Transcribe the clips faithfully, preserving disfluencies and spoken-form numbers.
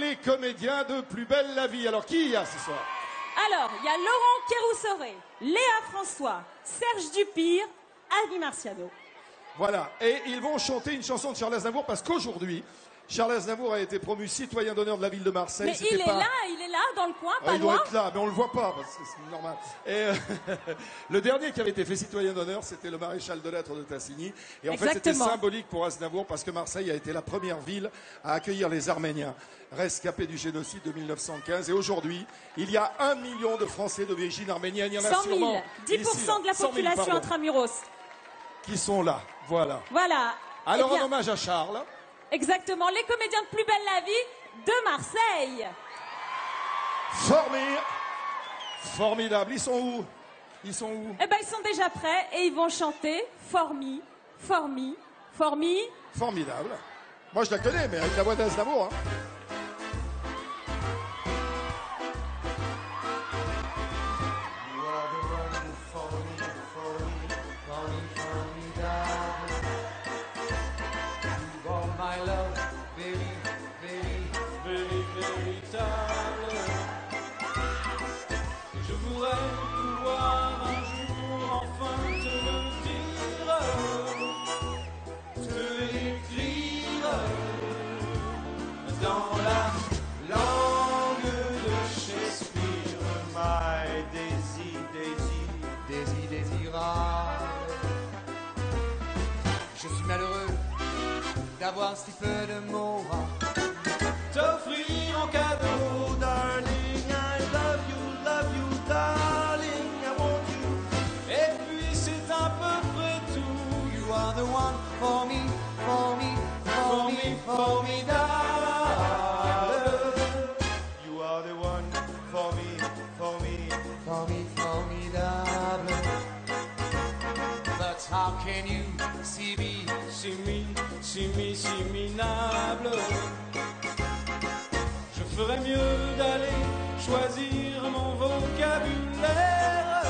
les comédiens de Plus belle la vie. Alors, qui y a ce soir? Alors, il y a Laurent Kéroussoré, Léa François, Serge Dupire, Avi Marciano. Voilà, et ils vont chanter une chanson de Charles Aznavour parce qu'aujourd'hui, Charles Aznavour a été promu citoyen d'honneur de la ville de Marseille. Mais il est pas... là, il est là, dans le coin, ah, pas il loin. doit être là, mais on le voit pas, parce que c'est normal. Et euh, le dernier qui avait été fait citoyen d'honneur, c'était le maréchal de lettres de Tassigny. Et en Exactement. fait, c'était symbolique pour Aznavour parce que Marseille a été la première ville à accueillir les Arméniens, rescapés du génocide de mille neuf cent quinze. Et aujourd'hui, il y a un million de Français d'origine arménienne. Il y en a cent mille, sûrement dix pour cent ici, de la cent mille, population pardon, intramuros. qui sont là, voilà. Voilà. Alors, Eh bien, en hommage à Charles... exactement, les comédiens de Plus belle la vie de Marseille. Formidable. Formidable. Ils sont où? Ils sont où? Eh ben, ils sont déjà prêts et ils vont chanter Formi, Formi, Formi. Formidable. Moi, je la connais, mais avec la voix d'Aznavour. Hein. Je voudrais pouvoir un jour enfin te le dire, te l'écrire dans la langue de Shakespeare. My Daisy, Daisy, Daisy désirable. Je suis malheureux d'avoir si peu de mots à t'offrir en cadeau, darling. I love you, love you, darling, I want you. Et puis c'est à peu près tout. You are the one for me, for me, for me, formidable. You are the one for me, for me, for me, formidable. But how can you see me, see me, see me, see me, nable? Je ferais mieux d'aller choisir mon vocabulaire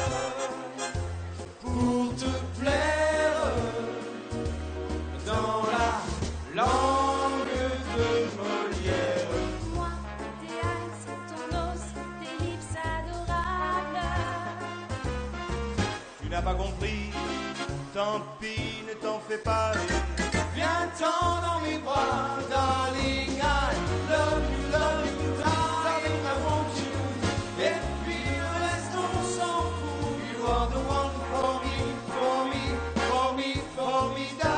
pour te plaire dans la langue de Molière. Moi, tes eyes, ton os, tes lips adorables. Tu n'as pas compris, tant pis, ne t'en fais pas. Viens-t'en dans mes bras, darling, I love you, love you, darling, I want you. Et puis le reste, on s'en fout. You are the one for me, for me, for me, formidable.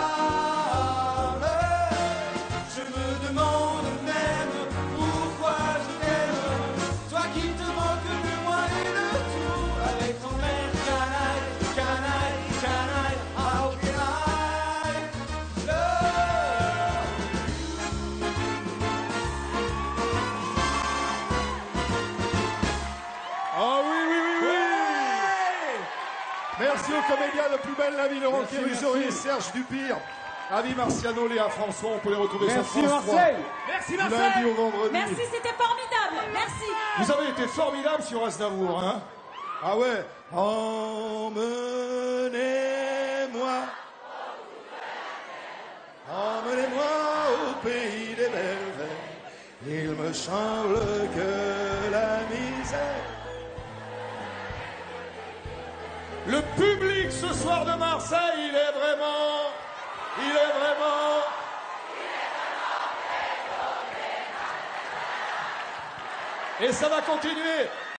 Je me demande même pourquoi je t'aime. Toi qui te moques de moi et de tout. Avec ton air canaille, canaille, canaille, how can I love Ah oui, oui, oui, oui. Merci aux comédiens de Plus belle la vie, Laurent Kéroussoré, Serge Dupire, Avi Marciano, Léa François. On peut les retrouver Merci sur France Marseille. Merci trois, du lundi au vendredi. Merci, c'était formidable. Merci. Vous avez été formidable sur Aznavour, hein? Ah ouais. Emmenez-moi. Emmenez-moi au pays des merveilles. Il me semble que la misère. Le public ce soir de Marseille, il est vraiment, il est vraiment, et ça va continuer.